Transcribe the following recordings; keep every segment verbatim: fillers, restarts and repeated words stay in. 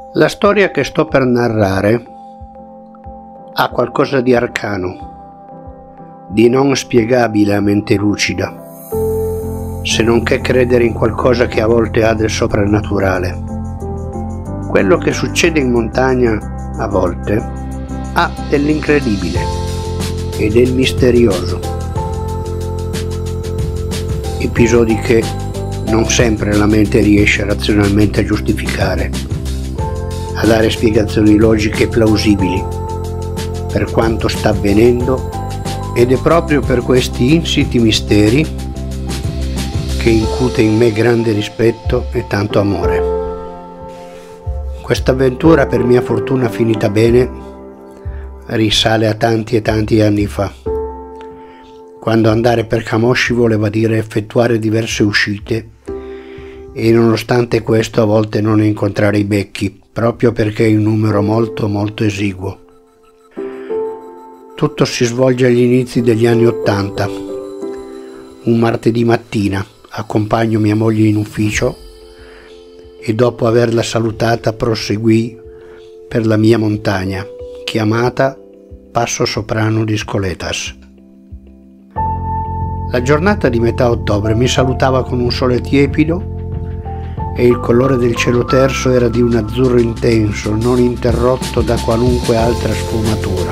La storia che sto per narrare ha qualcosa di arcano, di non spiegabile a mente lucida, se non che credere in qualcosa che a volte ha del soprannaturale. Quello che succede in montagna, a volte, ha dell'incredibile e del misterioso. Episodi che non sempre la mente riesce razionalmente a giustificare, a dare spiegazioni logiche e plausibili per quanto sta avvenendo, ed è proprio per questi insiti misteri che incute in me grande rispetto e tanto amore. Questa avventura, per mia fortuna finita bene, risale a tanti e tanti anni fa, quando andare per Camosci voleva dire effettuare diverse uscite e nonostante questo a volte non incontrare i becchi, proprio perché è un numero molto molto esiguo. Tutto si svolge agli inizi degli anni Ottanta. Un martedì mattina accompagno mia moglie in ufficio e dopo averla salutata proseguì per la mia montagna, chiamata Passo Soprano di Scoletas. La giornata di metà ottobre mi salutava con un sole tiepido e il colore del cielo terso era di un azzurro intenso, non interrotto da qualunque altra sfumatura.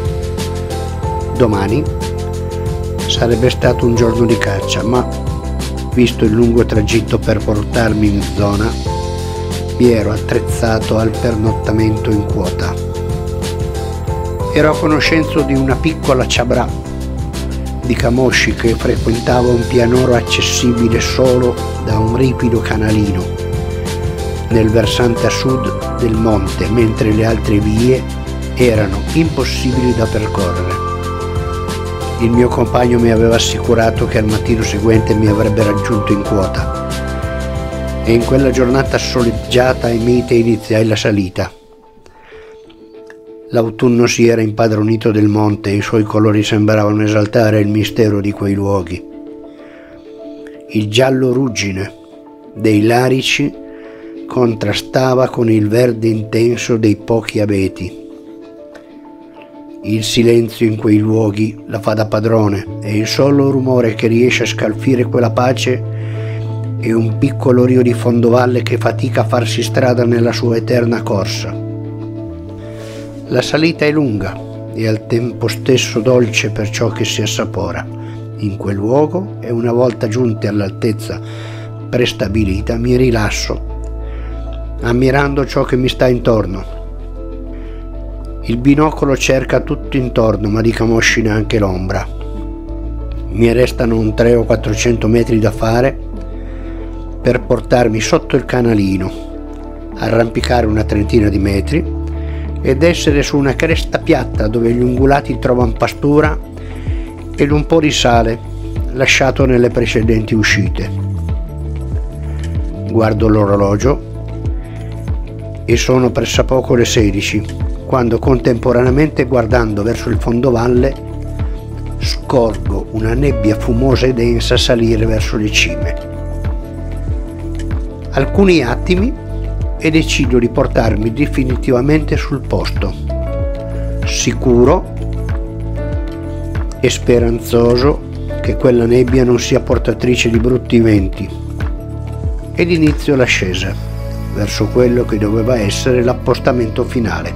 Domani sarebbe stato un giorno di caccia, ma visto il lungo tragitto per portarmi in zona, mi ero attrezzato al pernottamento in quota. Ero a conoscenza di una piccola ciabrà di Camosci che frequentava un pianoro accessibile solo da un ripido canalino nel versante a sud del monte, mentre le altre vie erano impossibili da percorrere. Il mio compagno mi aveva assicurato che al mattino seguente mi avrebbe raggiunto in quota e in quella giornata soleggiata e mite iniziai la salita. L'autunno si era impadronito del monte e i suoi colori sembravano esaltare il mistero di quei luoghi. Il giallo ruggine dei larici contrastava con il verde intenso dei pochi abeti. Il silenzio in quei luoghi la fa da padrone e il solo rumore che riesce a scalfire quella pace è un piccolo rio di fondovalle che fatica a farsi strada nella sua eterna corsa. La salita è lunga e al tempo stesso dolce per ciò che si assapora in quel luogo e una volta giunti all'altezza prestabilita mi rilasso, ammirando ciò che mi sta intorno. Il binocolo cerca tutto intorno, ma di Camosci neanche l'ombra. Mi restano un tre o quattrocento metri da fare per portarmi sotto il canalino, arrampicare una trentina di metri ed essere su una cresta piatta dove gli ungulati trovano pastura ed un po' di sale lasciato nelle precedenti uscite. Guardo l'orologio e sono pressappoco le sedici, quando contemporaneamente, guardando verso il fondovalle, scorgo una nebbia fumosa e densa salire verso le cime. Alcuni attimi e decido di portarmi definitivamente sul posto, sicuro e speranzoso che quella nebbia non sia portatrice di brutti venti, ed inizio l'ascesa verso quello che doveva essere l'appostamento finale.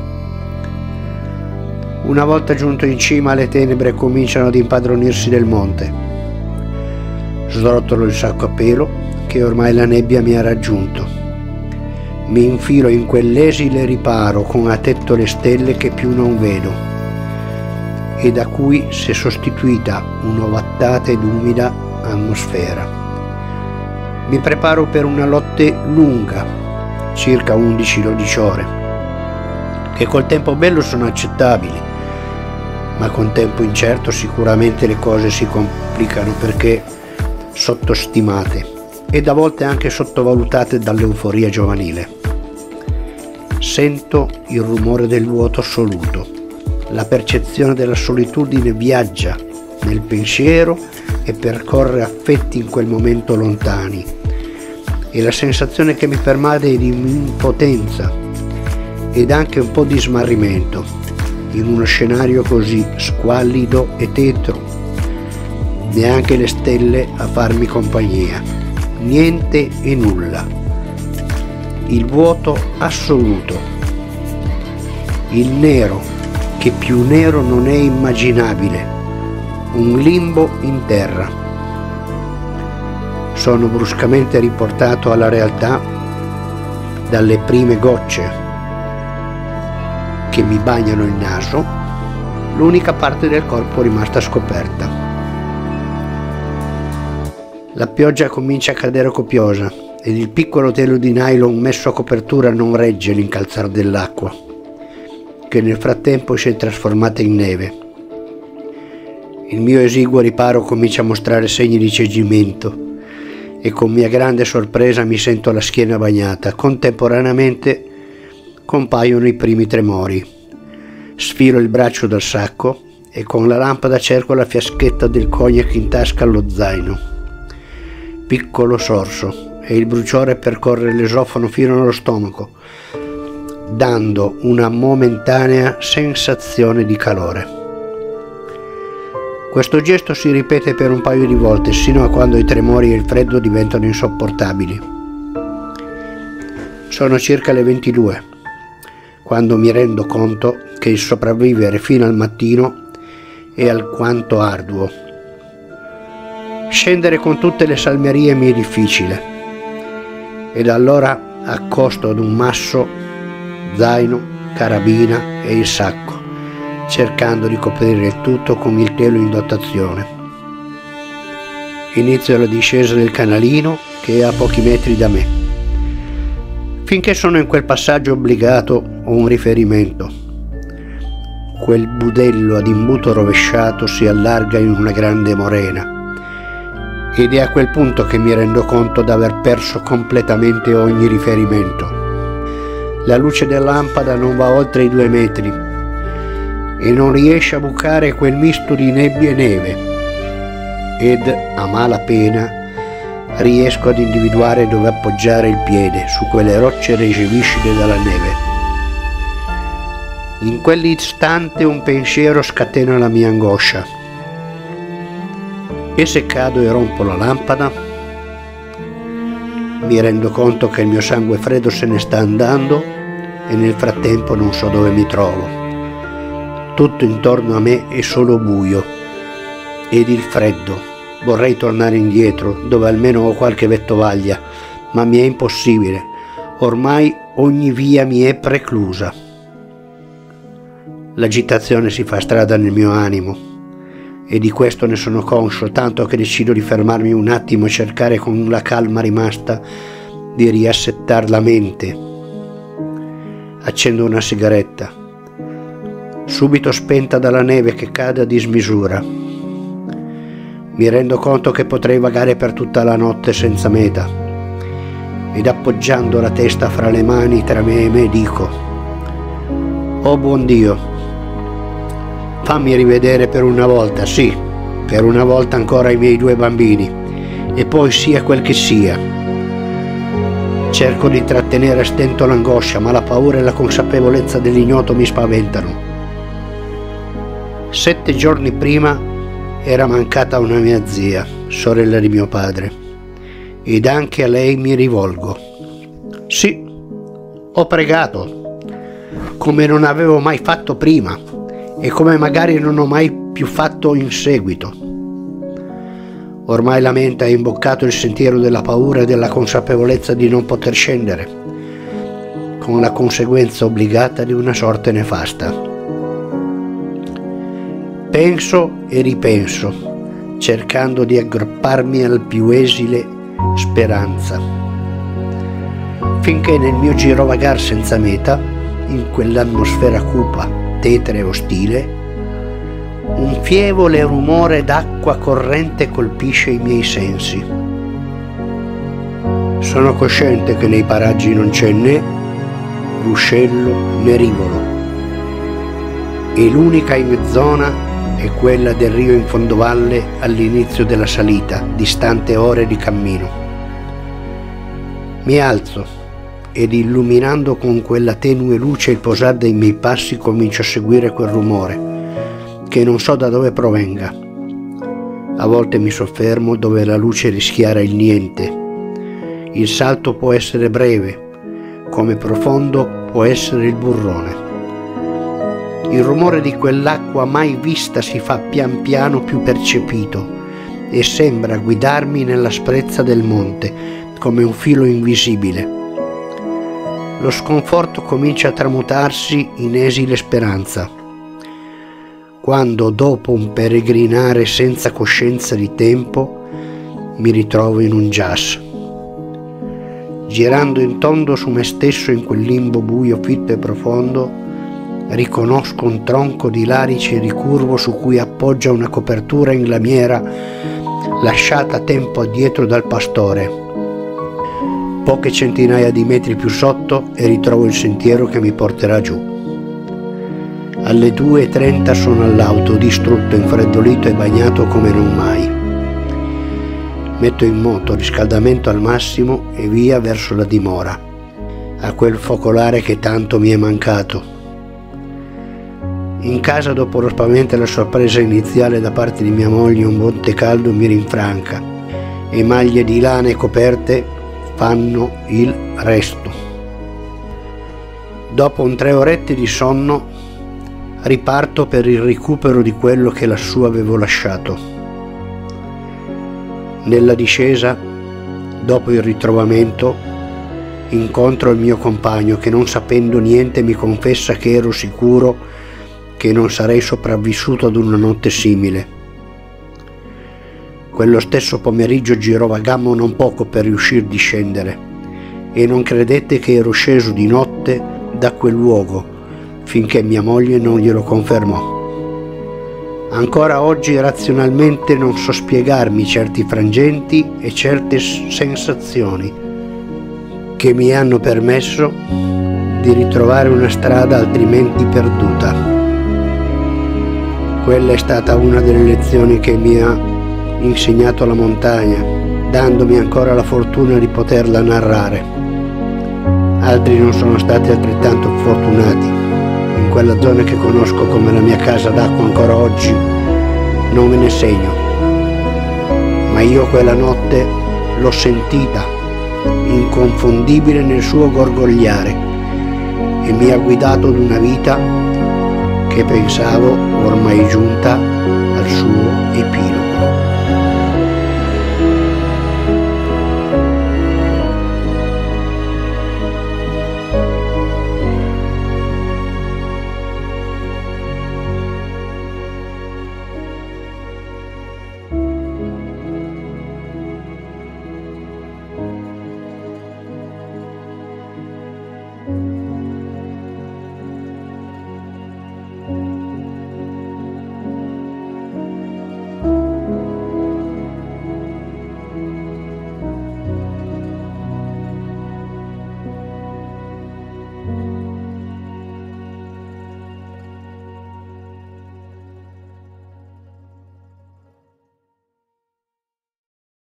Una volta giunto in cima, le tenebre cominciano ad impadronirsi del monte. Srotolo il sacco a pelo che ormai la nebbia mi ha raggiunto. Mi infilo in quell'esile riparo con a tetto le stelle che più non vedo e da cui si è sostituita un'ovattata ed umida atmosfera. Mi preparo per una lotte lunga, circa undici dodici ore, che col tempo bello sono accettabili, ma con tempo incerto sicuramente le cose si complicano perché sottostimate ed a volte anche sottovalutate dall'euforia giovanile. Sento il rumore del vuoto assoluto, la percezione della solitudine viaggia nel pensiero e percorre affetti in quel momento lontani, e la sensazione che mi pervade è di impotenza ed anche un po' di smarrimento in uno scenario così squallido e tetro. Neanche le stelle a farmi compagnia, niente e nulla, il vuoto assoluto, il nero che più nero non è immaginabile, un limbo in terra. Sono bruscamente riportato alla realtà dalle prime gocce che mi bagnano il naso, l'unica parte del corpo rimasta scoperta. La pioggia comincia a cadere copiosa ed il piccolo telo di nylon messo a copertura non regge l'incalzare dell'acqua, che nel frattempo si è trasformata in neve. Il mio esiguo riparo comincia a mostrare segni di cedimento e con mia grande sorpresa mi sento la schiena bagnata. Contemporaneamente compaiono i primi tremori. Sfilo il braccio dal sacco e con la lampada cerco la fiaschetta del cognac in tasca allo zaino. Piccolo sorso e il bruciore percorre l'esofago fino allo stomaco, dando una momentanea sensazione di calore. Questo gesto si ripete per un paio di volte, sino a quando i tremori e il freddo diventano insopportabili. Sono circa le ventidue, quando mi rendo conto che il sopravvivere fino al mattino è alquanto arduo. Scendere con tutte le salmerie mi è difficile, ed allora accosto ad un masso zaino, carabina e il sacco, cercando di coprire il tutto con il telo in dotazione. Inizio la discesa del canalino che è a pochi metri da me. Finché sono in quel passaggio obbligato ho un riferimento. Quel budello ad imbuto rovesciato si allarga in una grande morena ed è a quel punto che mi rendo conto d'aver perso completamente ogni riferimento. La luce della lampada non va oltre i due metri e non riesce a bucare quel misto di nebbia e neve, ed a malapena riesco ad individuare dove appoggiare il piede su quelle rocce rese viscide dalla neve. In quell'istante un pensiero scatena la mia angoscia. E se cado e rompo la lampada? Mi rendo conto che il mio sangue freddo se ne sta andando e nel frattempo non so dove mi trovo. Tutto intorno a me è solo buio ed il freddo. Vorrei tornare indietro, dove almeno ho qualche vettovaglia, ma mi è impossibile. Ormai ogni via mi è preclusa. L'agitazione si fa strada nel mio animo e di questo ne sono conscio, tanto che decido di fermarmi un attimo e cercare con la calma rimasta di riassettar la mente. Accendo una sigaretta, subito spenta dalla neve che cade a dismisura. Mi rendo conto che potrei vagare per tutta la notte senza meta ed appoggiando la testa fra le mani tra me e me dico: oh buon Dio, fammi rivedere per una volta, sì, per una volta ancora i miei due bambini, e poi sia quel che sia. Cerco di trattenere a stento l'angoscia, ma la paura e la consapevolezza dell'ignoto mi spaventano. Sette giorni prima era mancata una mia zia, sorella di mio padre, ed anche a lei mi rivolgo. Sì, ho pregato, come non avevo mai fatto prima e come magari non ho mai più fatto in seguito. Ormai la mente ha imboccato il sentiero della paura e della consapevolezza di non poter scendere, con la conseguenza obbligata di una sorte nefasta. Penso e ripenso, cercando di aggrapparmi al più esile speranza, finché nel mio girovagar senza meta, in quell'atmosfera cupa, tetra e ostile, un fievole rumore d'acqua corrente colpisce i miei sensi. Sono cosciente che nei paraggi non c'è né ruscello né rivolo e l'unica in zona è quella del rio in fondovalle all'inizio della salita, distante ore di cammino. Mi alzo ed illuminando con quella tenue luce il posar dei miei passi comincio a seguire quel rumore, che non so da dove provenga. A volte mi soffermo dove la luce rischiara il niente. Il salto può essere breve, come profondo può essere il burrone. Il rumore di quell'acqua mai vista si fa pian piano più percepito e sembra guidarmi nell'asprezza del monte come un filo invisibile. Lo sconforto comincia a tramutarsi in esile speranza, quando dopo un peregrinare senza coscienza di tempo mi ritrovo in un jazz. Girando in tondo su me stesso in quel limbo buio, fitto e profondo, riconosco un tronco di larice ricurvo su cui appoggia una copertura in lamiera lasciata tempo addietro dal pastore. Poche centinaia di metri più sotto e ritrovo il sentiero che mi porterà giù. Alle due e trenta sono all'auto, distrutto, infreddolito e bagnato come non mai. Metto in moto, riscaldamento al massimo e via verso la dimora, a quel focolare che tanto mi è mancato. In casa, dopo lo spavento e la sorpresa iniziale da parte di mia moglie, un buon tè caldo mi rinfranca e maglie di lana e coperte fanno il resto. Dopo un tre orette di sonno riparto per il recupero di quello che lassù avevo lasciato. Nella discesa, dopo il ritrovamento, incontro il mio compagno che, non sapendo niente, mi confessa che ero sicuro che non sarei sopravvissuto ad una notte simile. Quello stesso pomeriggio girovagammo non poco per riuscire di scendere e non credette che ero sceso di notte da quel luogo finché mia moglie non glielo confermò. Ancora oggi razionalmente non so spiegarmi certi frangenti e certe sensazioni che mi hanno permesso di ritrovare una strada altrimenti perduta. Quella è stata una delle lezioni che mi ha insegnato la montagna, dandomi ancora la fortuna di poterla narrare. Altri non sono stati altrettanto fortunati. In quella zona che conosco come la mia casa d'acqua ancora oggi non me ne segno, ma io quella notte l'ho sentita, inconfondibile nel suo gorgogliare, e mi ha guidato ad una vita che pensavo ormai giunta al suo